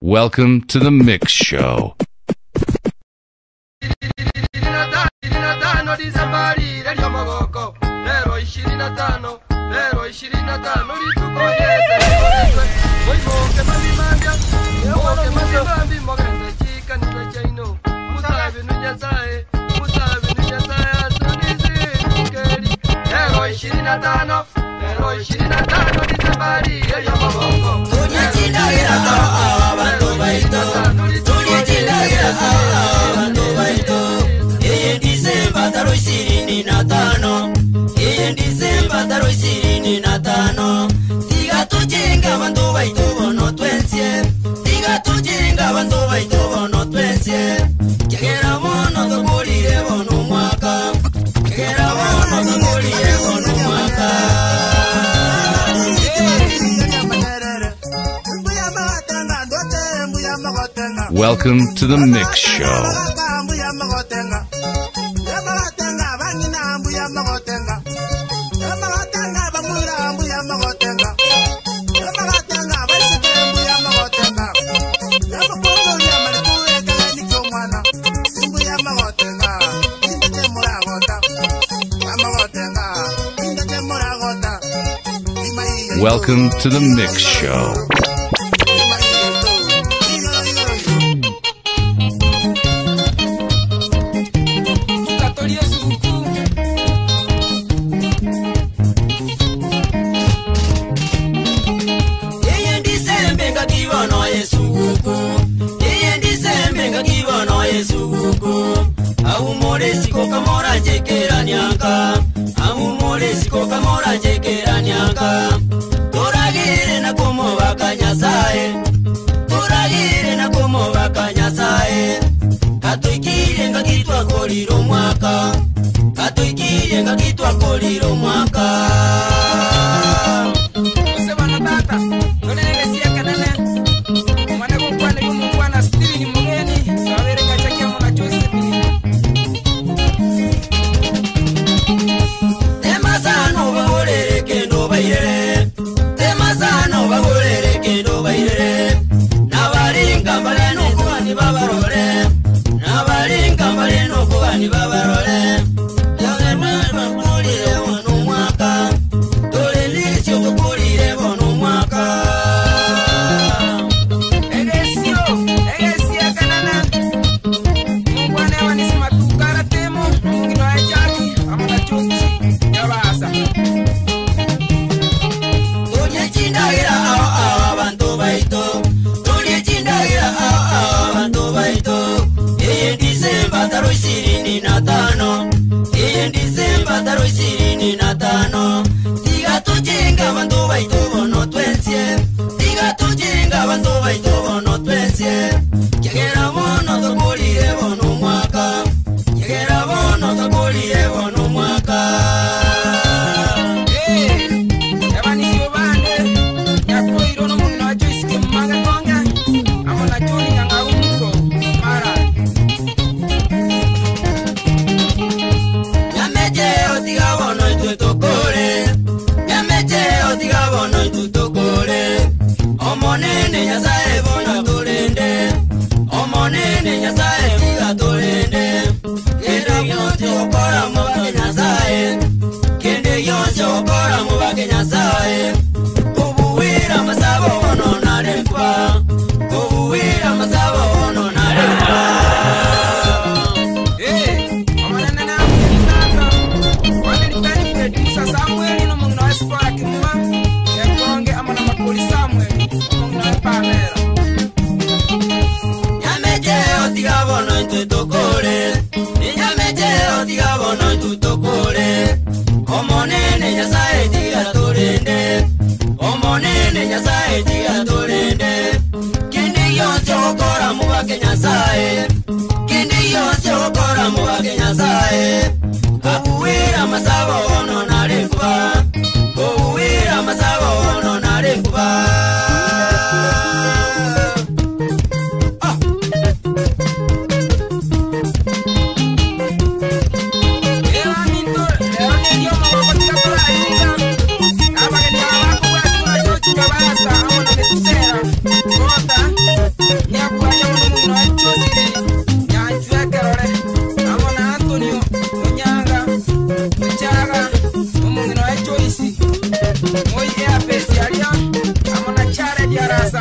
Welcome to the Mix Show. Welcome to the Mix Show. Welcome to the Mix Show.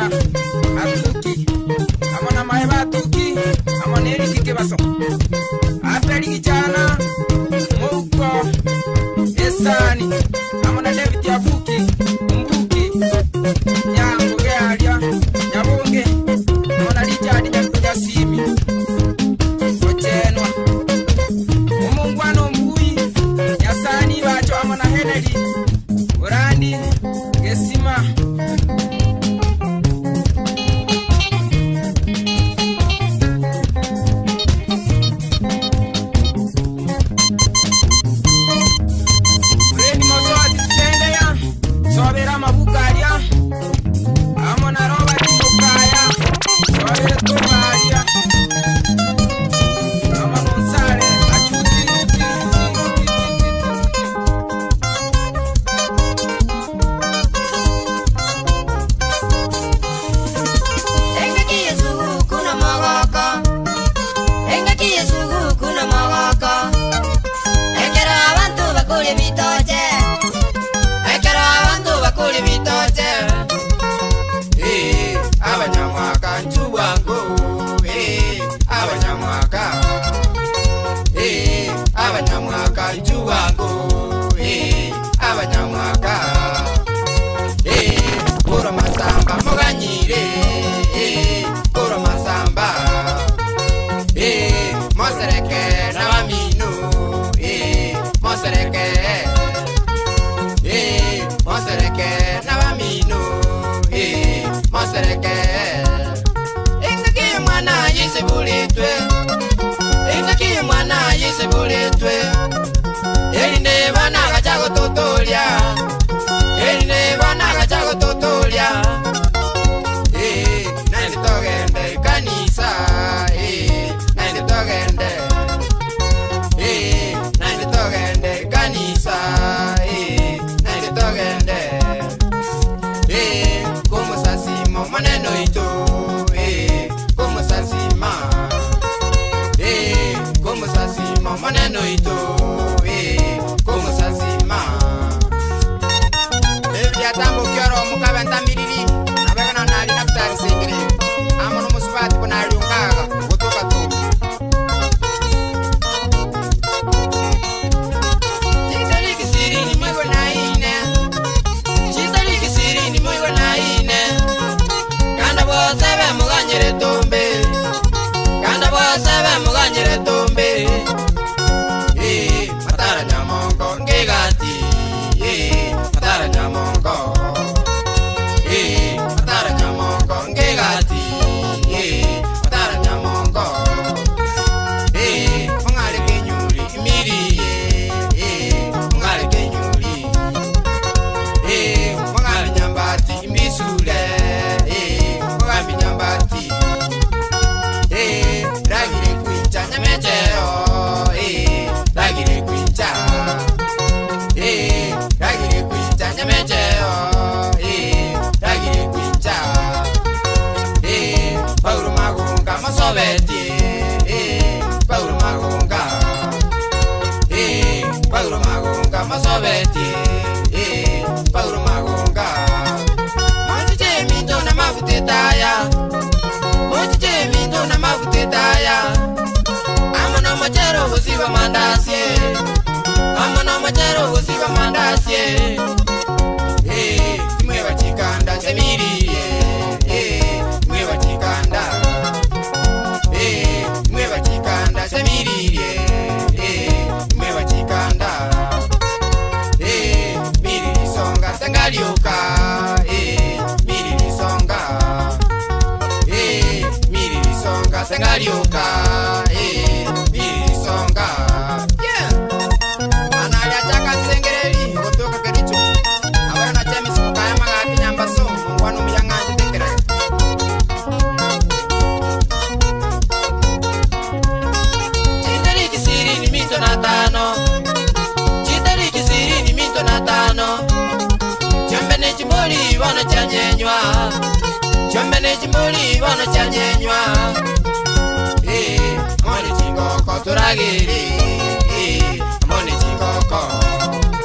atuki amona maheba atuki amona eri kikebaso apeli kijana muko esani amona David Yafuki mbuki nyango gealia nyabunge amona Richard nyakuja simi ochenwa umungwano mbui yasani bacho amona Henry Urandi Gesima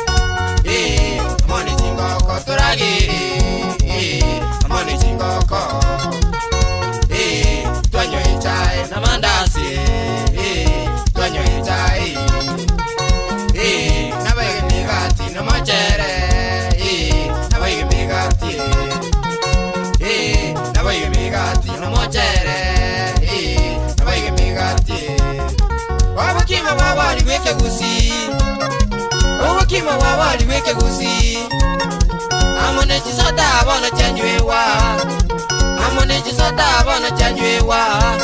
I'm on the jingle call. Obukima wabali weke gusi. Obukima wabali weke gusi. Amone chisota abona chanywewa. Amone chisota abona chanywewa.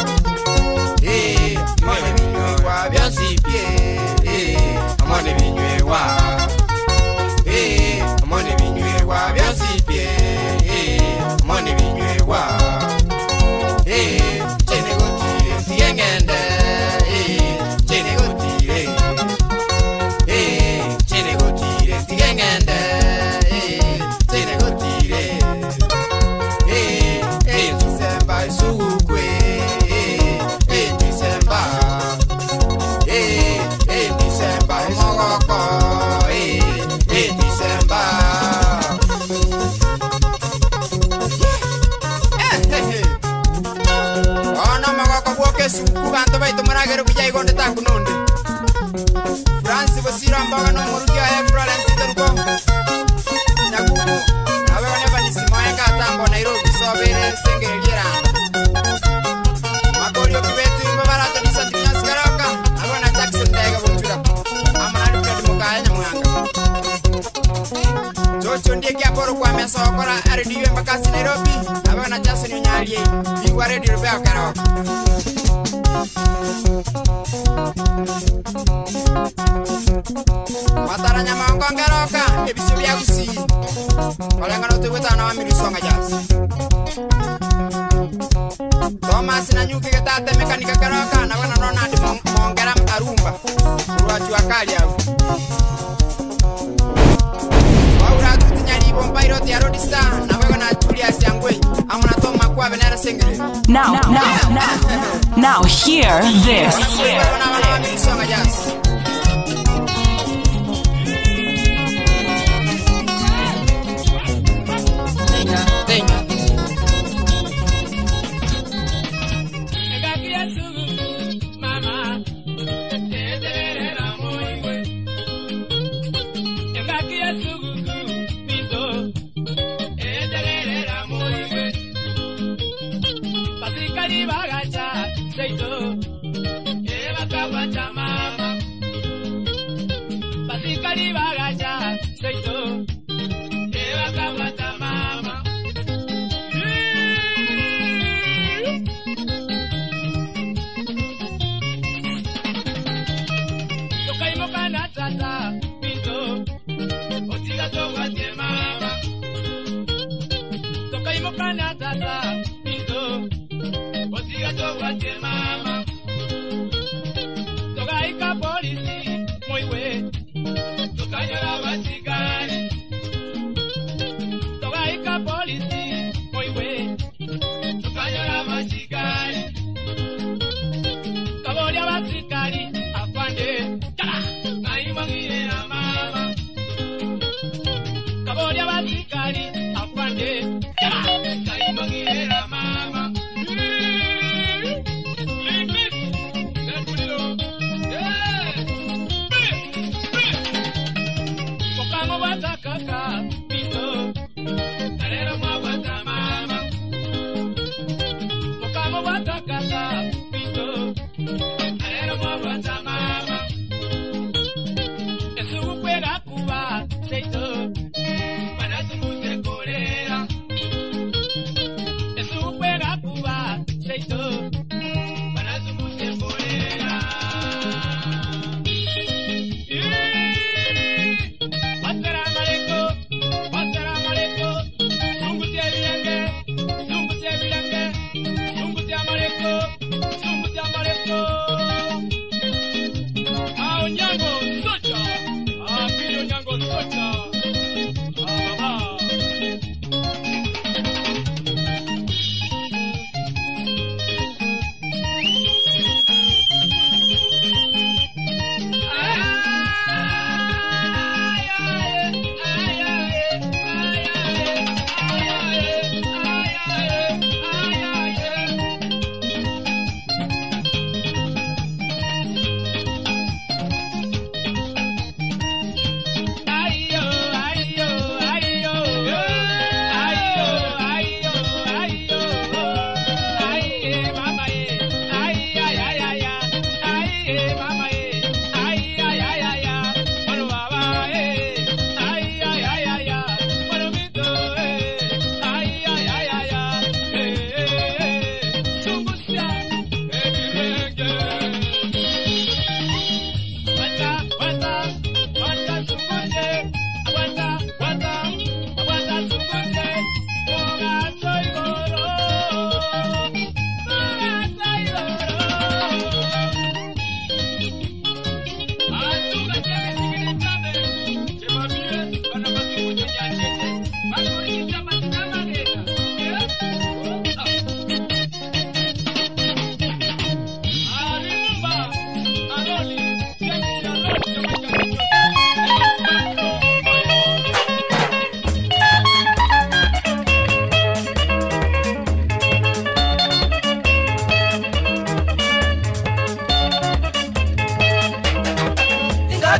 Amone binywewa byansi pie. Amone binywewa. Amone binywewa byansi pie. Amone binywewa. Chene gotire siengende. Chene gotire. Chene gotire siengende. Chene gotire. December sugwe. December. December mogoko. December. Ona mogoko bwoke suku bantu baitu maragero kujai gonde takunonde. France bosira mbaga no murugi ya Florence Turko. Nyakuku. Nawe wane banisimo ya katambo Nairobi sobere sengelira. Makorio kibetu mbabarato ni Santinas Karoka. Abona Jackson Dega botura. Amana Fred Mukaya nyamwanga. Jojo ndiye kiaporo kwa mesa okora RDU mbakasi Nairobi. Abona Jason Unyalie. Biwa ready Rebel Karoka. Mataranya mangonggaroka ebisu bya gusi. Olengano tuweta na wamirisonga jazz. Thomas na nyuki getate mekanika karoka na wana nona ndi mongera arumba. Ruachu akali au. Waura tutinyali bomba iroti ya Rodista na wewe na Julius Yangwe. Amuna toma kwa benera singere. Now hear this.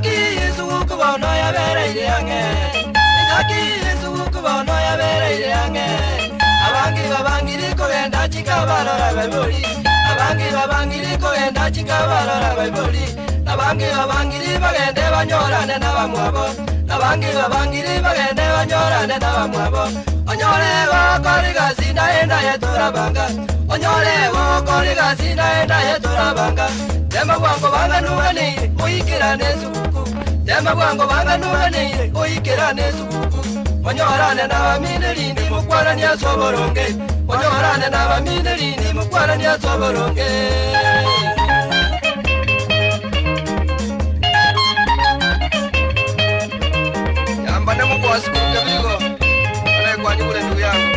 Indaki suku bono ya bere yange. Indaki suku bono ya bere yange. Abangi babangiri ko enda chikabarora babuli. Abangi babangiri ko enda chikabarora babuli. Abangi babangiri bagende banyorane na bamwabo. Abangi babangiri bagende banyorane na bamwabo. Onyole go koriga sina enda yetura banga. Onyole go koriga sina enda yetura banga. Tema bwango banga nuwani uikira nesuku. Tema bwango banga nuwani uikira nesuku. Onyorane na bamineri ni mukwarani asoboronge. Onyorane na bamineri ni mukwarani asoboronge. Yamba na mko asikuruke bigo. Ale kwa nyule ndugu yangu.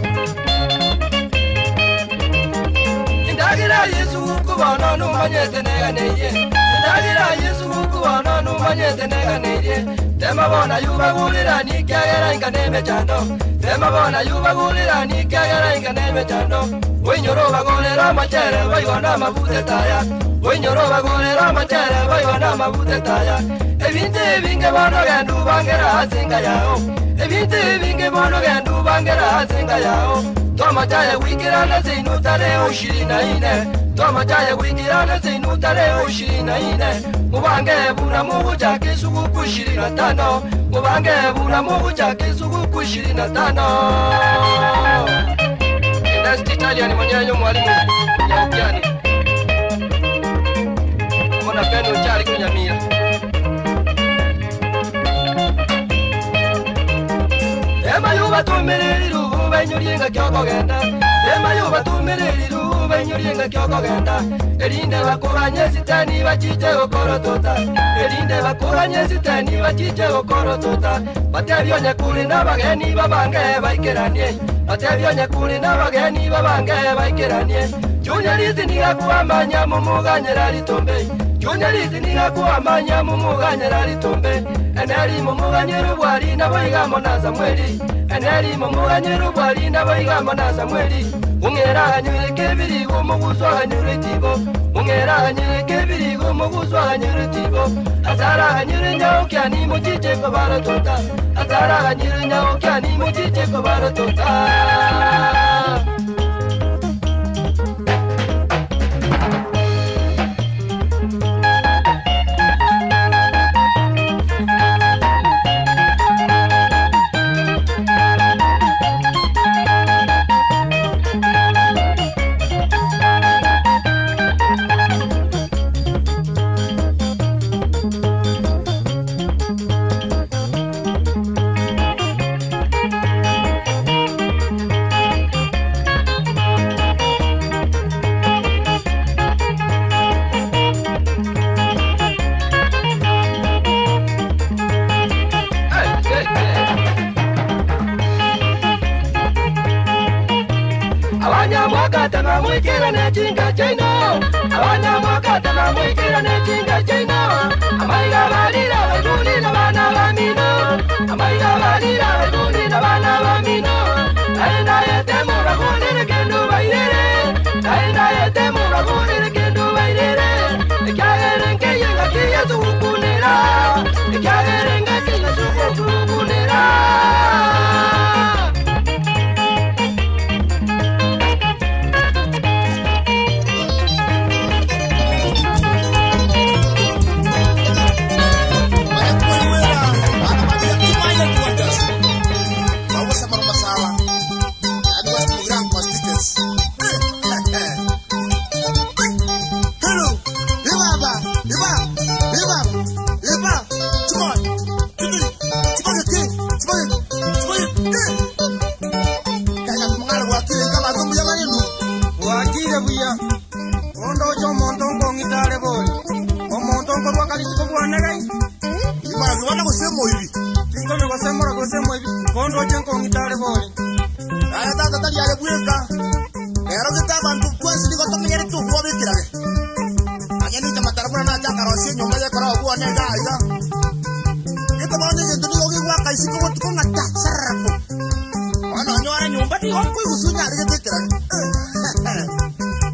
Indagira Yesu kubono numanyete neganeye. Indagira Yesu kubono numanyete neganeye. Tema bona yuba gulira ni kyagera ingane chando. Tema bona yuba gulira ni kyagera ingane chando. Winyoro bagolera machere bayona mabute taya. Winyoro bagolera machere bayona mabute taya. Ebinte binge bono gandu bangera asinga yao. Ebinte binge bono gandu bangera asinga yao. Toma chaya wikirana zinu tare ushirina ine. Toma chaya wikirana zinu tare ushirina ine. Mubange buna mugu chake sugu kushirina tano. Mubange buna mugu chake sugu kushirina tano. Indasti Italian mwenyewe mwalimu ya ukiani. Mwana pendo chali kunyamia. Ema yuba tumereriru benyuringa kyoko genda. Ema yuba tumereriru benyuringa kyoko genda. Erinde bakuranye sitani bachiche gokorotota. Erinde bakuranye sitani bachiche gokorotota. Batebyo nyakuri n'abageni babange baikeranie. Batebyo nyakuri n'abageni babange baikeranie. Junyalizi nigakuamanya mumuganyera litombe. Junyalizi nigakuamanya mumuganyera litombe. Eneri mumuganyera bwali naboigamo na Samueli. Eneri mumuganyera bwali naboigamo na Samueli. Ungera hanyure kebiri umuguzo hanyure tibo. Ungera hanyure kebiri umuguzo hanyure tibo. Azara hanyure nyao kyani muchiche ko baratota. Azara hanyure nyao kyani muchiche ko baratota.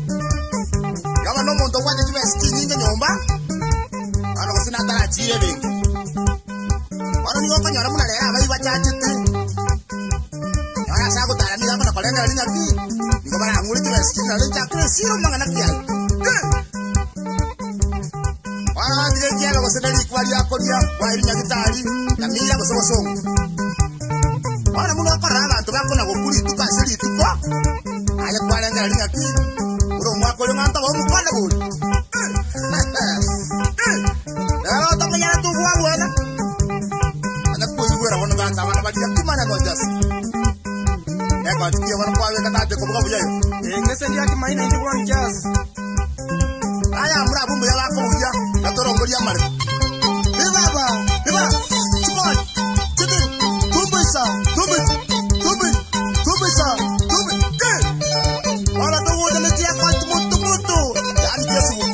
Kama no monto wani jibe skinny nyomba. Ano sina tara chire bengi. nigo konyora muna lera abai bachachete ahora sago taramira kono kolenda lina ki nigo bara nguri tira skina le chakre siro mangana kia ahora dire kia lo se dali kwali akoria wa irinya gitari na mira go sobo songo ahora muno koraba to bakona go kuri tukasiri tukwa aya kwalenda lina ki uro mwako yo nganta bo mukala bo Kalau tak menyala tu buah buah anak kuih buah orang orang sama nama dia gimana kau jas? Kau cakap orang kuah buah kata aku bukan buah. Nggak dia kemain ini bukan jas. Ayah murah pun buah aku buah. Kata orang buah mar. Bapa, cepat, cepat, tumbesa. Orang tu buat nanti aku mutu. Jangan dia semua.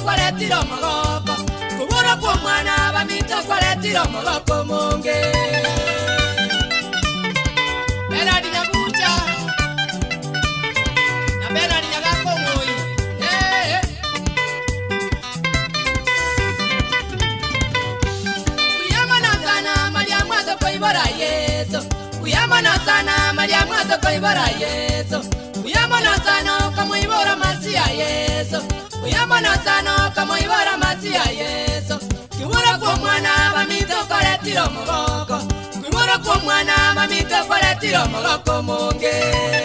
kwaletira omogoko kubura kwa mwana bamito kwaletira omogoko monge Bernard Nyabucha na Bernard Nyagakomoi Uyamana sana Mariamu azokoibora Yesu Uyamana sana Mariamu azokoibora Yesu Uyamana sana kamuibora Masia Yesu Uyamana sana kamuibora Masia Yesu Kibura kwa mwana bamito kwaletira omogoko Kibura kwa mwana bamito kwaletira omogoko monge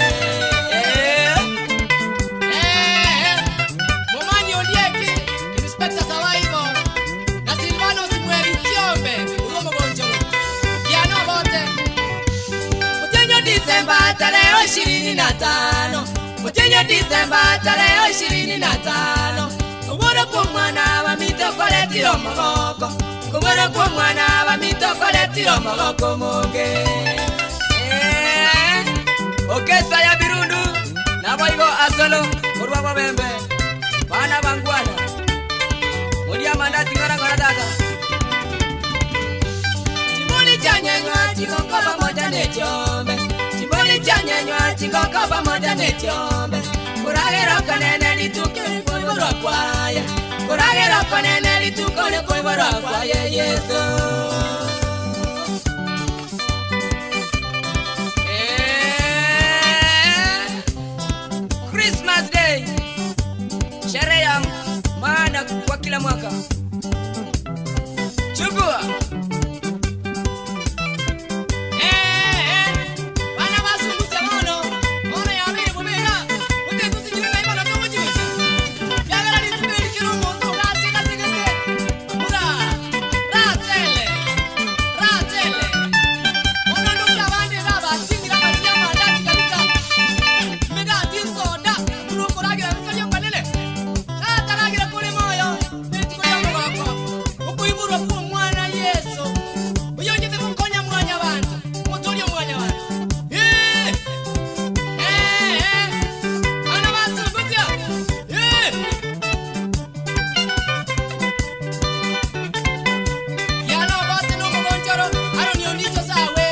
Momani Odieki Inspector Sawaibo na Silvano Simueli Kiombe Uromo Gonjolo Kiano Bote Mutenyo Disemba tarehe 25 Mutenyo Disemba tarehe 25 Kubura kwa mwana bamito kwaletira omogoko Kubura kwa mwana bamito kwaletira omogoko monge Orkestra ya Birundu Naboigo Asolo Murwa Babembe Bana Bangwana Mudia Mandazi ngara ngara dada Timbuli chanyenywa chingoko pamoja nechombe Timbuli chanyenywa chingoko pamoja nechombe Kuragero kanene lituke kuiborwa kwaya Kuragero kanene litukone kuiborwa kwaya Yesu Christmas Day Sherehe ya maana kwa kila mwaka Chukua Bana basunguse mono Mono ya mbili kumira Ute kusinyime na imono tumu jiwisi Yagara ni tubeli kiro moto Rasika sikese Mura Ratele Mono nukia bandi raba Singi raba siya mandati kabisa Mega tinsoda Nuko ragira nukalio panele Ragira kule moyo Nitiko ya mwako Ukuiburu kwa mwana Yesu Uyonjete kukonya mwanya bantu Mutulio mwanya bantu Ana basu kutia Yano bote no mgonjoro Aro nionicho sawe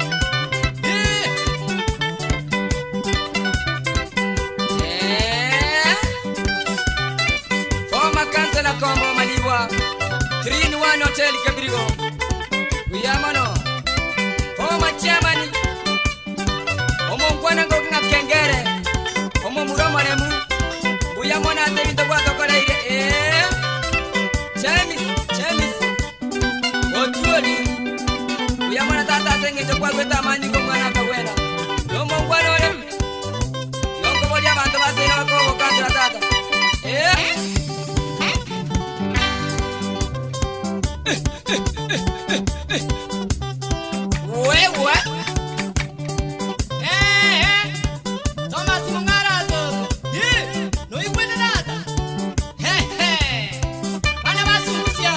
Former Councilor Kombo Maliwa 3-in-1 Hotel Kabirigo Uyamano Former Chairman Omongwana Ngokinga Kengere Omomuro Lemu Uyamona Tevito Wako Koleire Chemis Otuoli Uyamona Tata Sengi Chokwa Kweta Mani Kumwana Kawena Omongwana Lemu Yonko Bodia Banto Base Yoko Wakandra Tata Wewe Thomas Mungarato No ikwenda data Bana basusia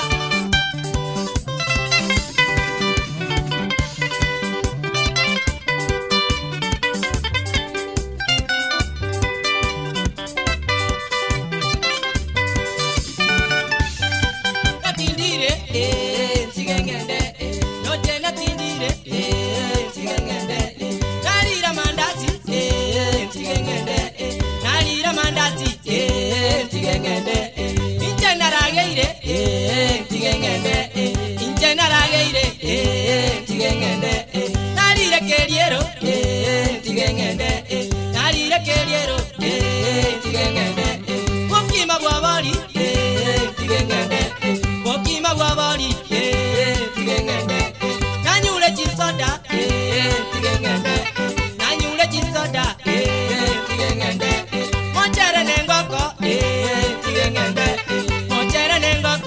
Natindire Tigengende No tena tindire Tigengende Narira mandazi Tigengende Narira mandazi Tigengende Inche narageire Tigengende Inche narageire Tigengende Narira keriero Tigengende Narira keriero Tigengende Bokima bwabali Tigengende Bokima bwabali Tigengende Nanyule chisoda Tigengende Nanyule chisoda Tigengende Monchere nengoko Tigengende Monchere nengoko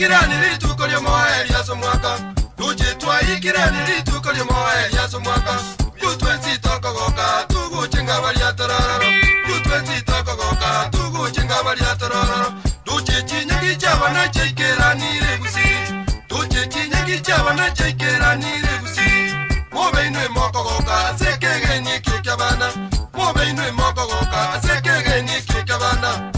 ikirani rituko lyo moeli ya somwaka Tujitwa ikirani rituko lyo moeli ya somwaka Yutwensi toko goka tugu chinga bali atarararo Yutwensi toko goka tugu chinga bali atarararo Duche chinyangi chabana chaikirani regusi Duche chinyangi chabana chaikirani regusi Mobe inwe moko goka sekege ni kikabana Mobe inwe moko goka sekege ni kikabana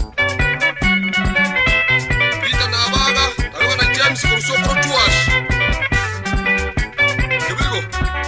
James Kursokro Tuash. Here we go.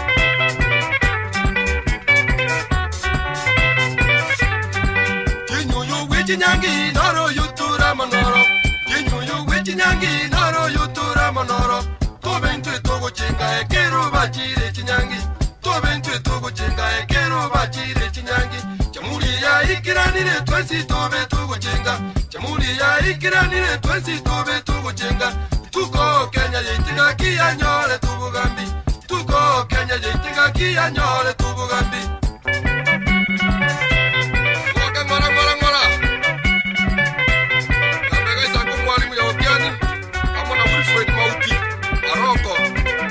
Jinyu wichinyangi noro yutura manoro. Jinyu wichinyangi noro yutura manoro. Tobentu togo chinga ekero bachire chinyangi. Tobentu togo chinga ekero bachire chinyangi. Chamuri ya ikiranire twesi tobe togo chinga. Chamuri ya ikiranire twesi tobe togo chinga. Tuko Kenya yitinga kia nyole tubugambi Tuko Kenya yitinga kia nyole tubugambi Mwaka ngora Nambega isaku mwalimu ya Okiani Amona Wilfred Mauti Aroko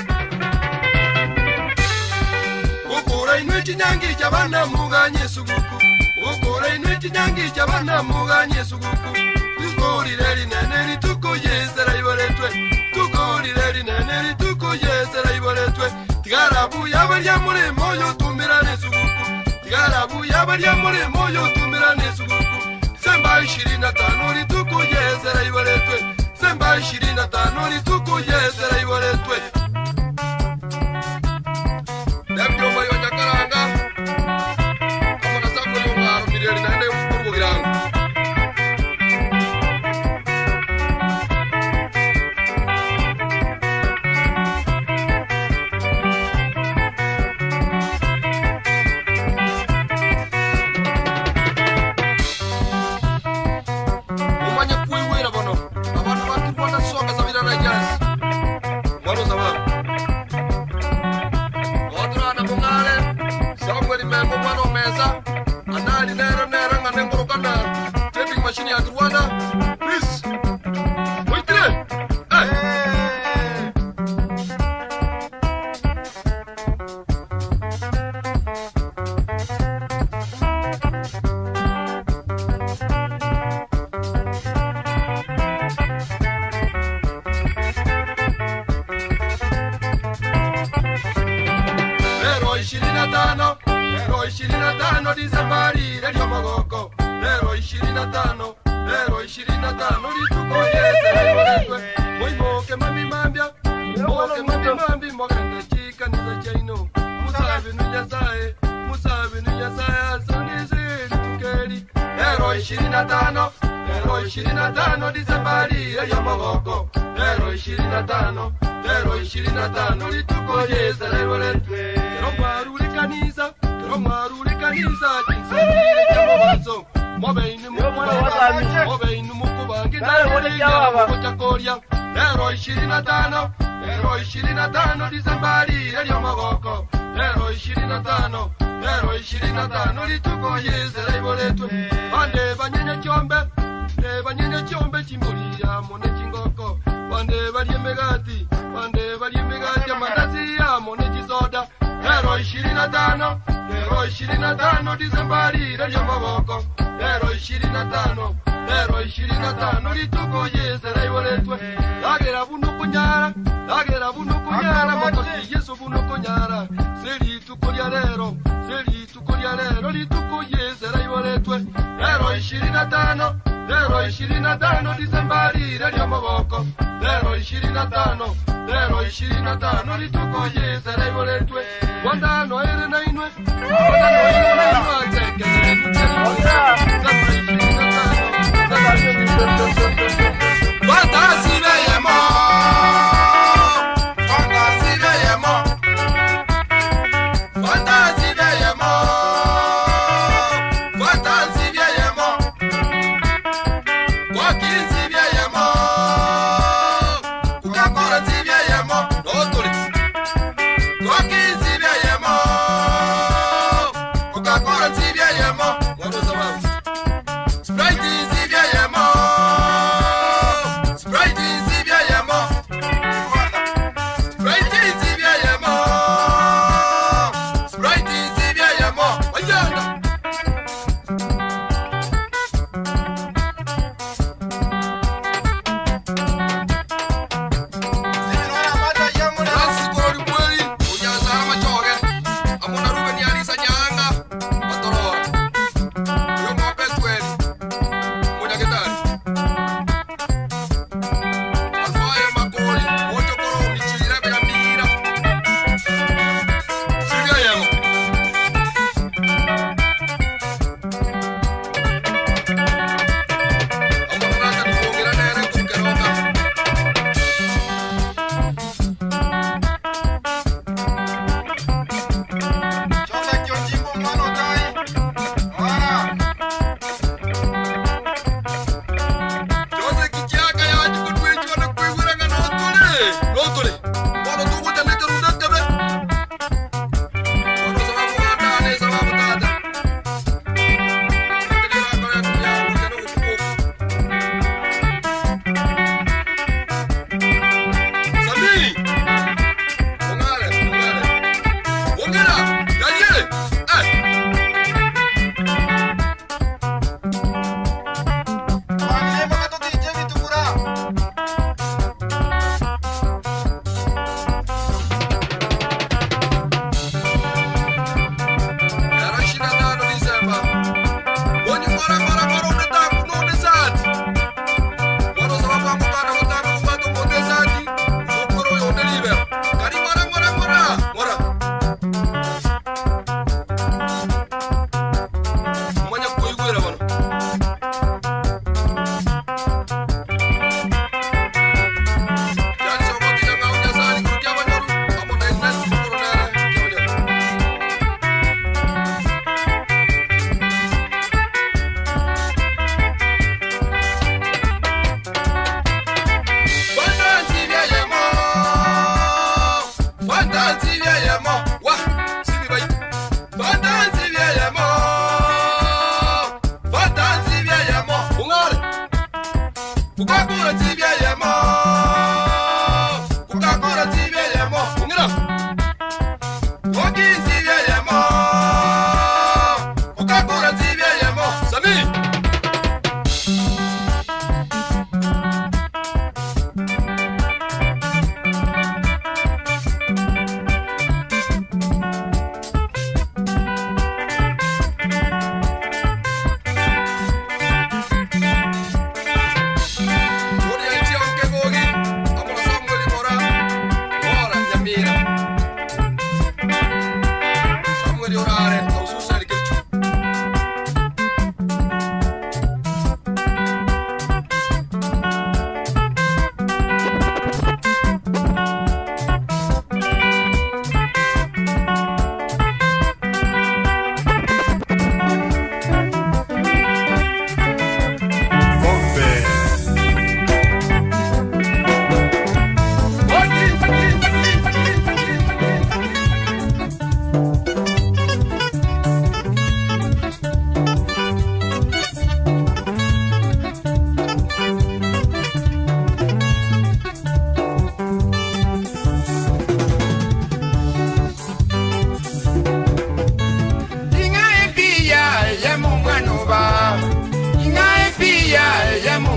Ukura inu chinyangi chabana muganye suguku Ukura inu chinyangi chabana muganye suguku Tukori reri neneri tuko yesera ibaretwe Tukori reri neneri tuko yesera ibaretwe Tigarabu yabarya muri moyo tumirane suguku Tigarabu yabarya muri moyo tumirane suguku Semba 25 ri tuko yesera ibaretwe Semba 25 ri tuko yesera ibaretwe Debyo bayo nyakaranga Amona sako yunga mireri nende ukurbo girango Machine ya Rwanda, please. Wait there. Lero 25 Dicembari Radio Magoko. Lero 25 lituko yesera ibaretwe Moimoke mami mambia Moke mami mogende chika niza chaino Musabe nu nyasaye asanizi litukeri Lero 25 Dicembari Radio Magoko. Lero 25 lituko yesera ibaretwe Kero maruli kanisa Chinsangire chamabazo Mobe inu mukuba Koria Lero 25 Dicembari Radio Magoko. Lero 25 lituko yesera ibaretwe Bande banyenya chombe chimbulira mone chingoko Bande bali megati amandazi ya mone chisoda Lero 25 Dicembari Radio Magoko. Lero 25 lituko yesera ibaretwe Lagera bunu kunyara Makoti yesu bunu kunyara Seri tukolia lero lituko yesera ibaretwe Lero 25 Dicembari Radio Magoko. Lero 25 lituko yesera ibaretwe Wanda no ere na inwe Fantasy Beyemo Sprite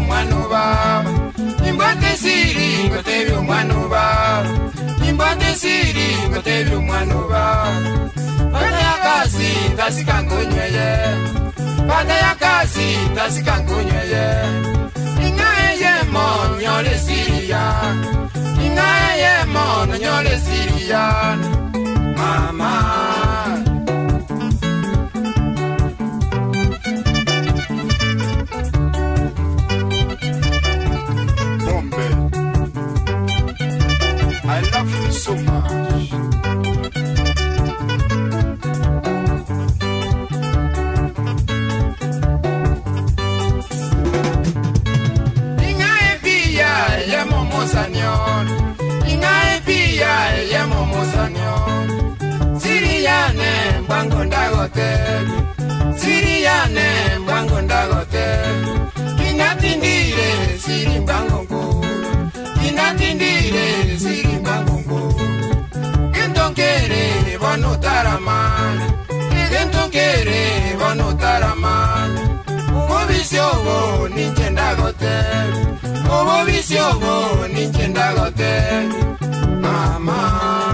mwanuba Imbate siri ngotebyo mwanuba Imbate siri ngotebyo mwanuba Bata ya kazi tasika ngonyweye Bata ya kazi tasika ngonyweye Ingaye mo nyole siria Ingaye mo nyole siria Mama I love you so much. Ingae pia ye momo sanyon. Ingae pia ye momo sanyon. Siriane bango ndagote. Siriane bango ndagote. Kinatindire siri bango ngo. Kinatindire siri bangongo Kentonkere bono taramane Kentonkere bono taramane Ubo visiobo ninjendagote Ubo visiobo ninjendagote Mama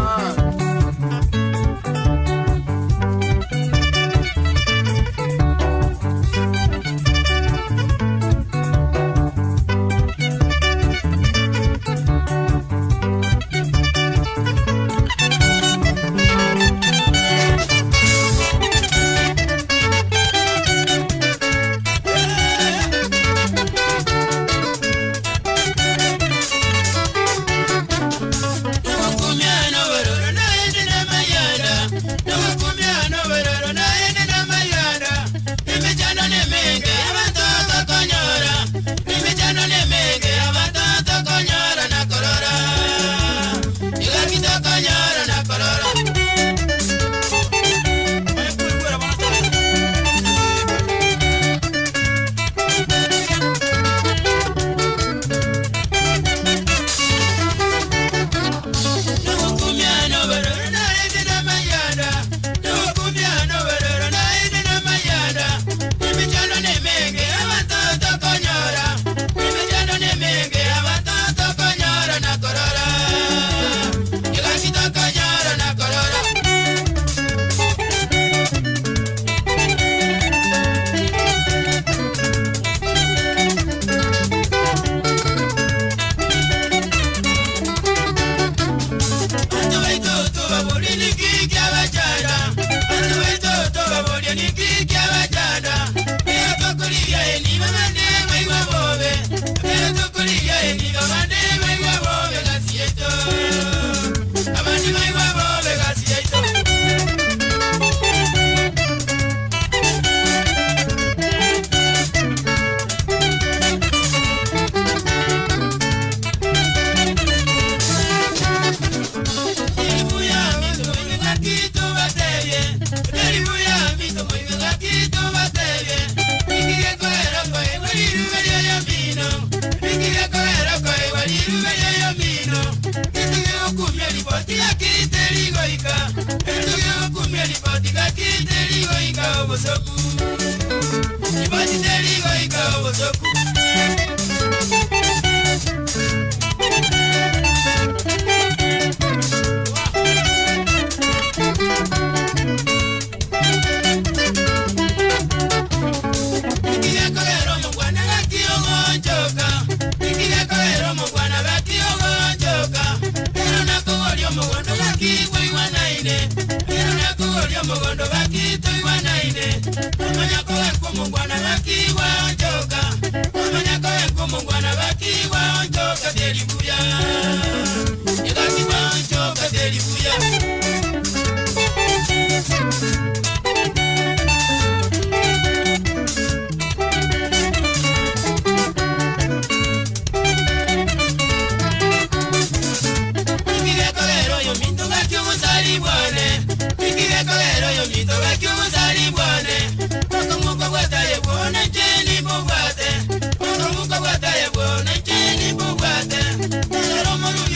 Pero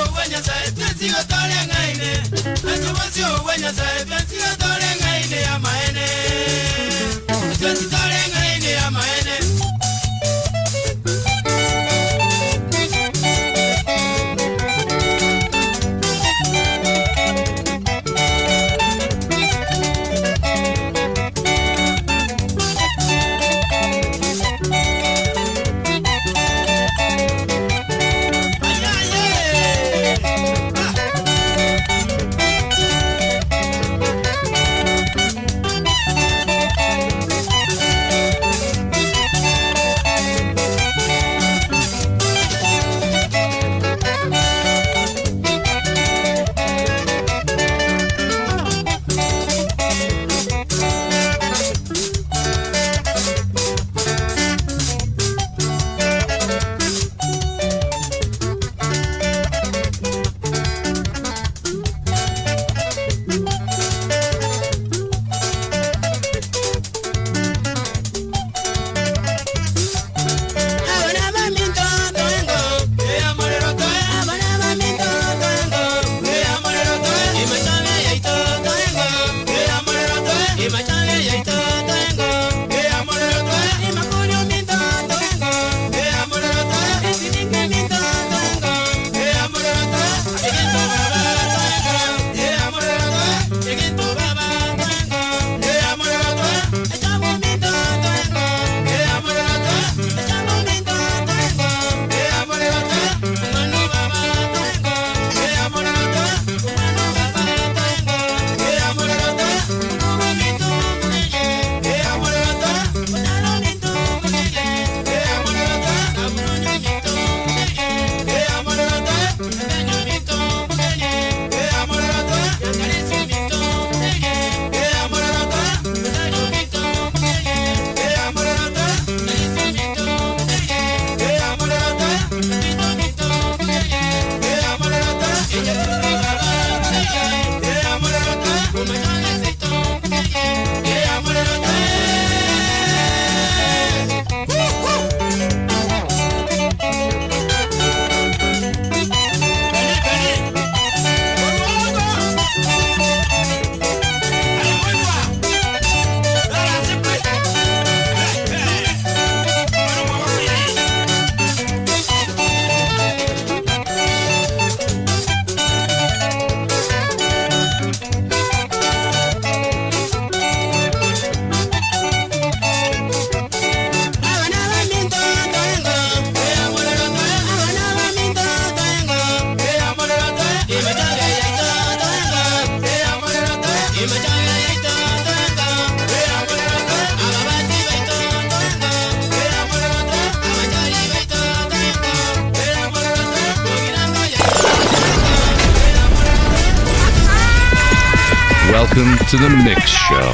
Welcome to the Mix Show.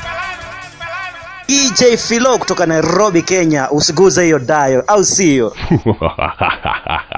DJ Philo kutoka Nairobi, Kenya. Usiguze hiyo dayo, au sio?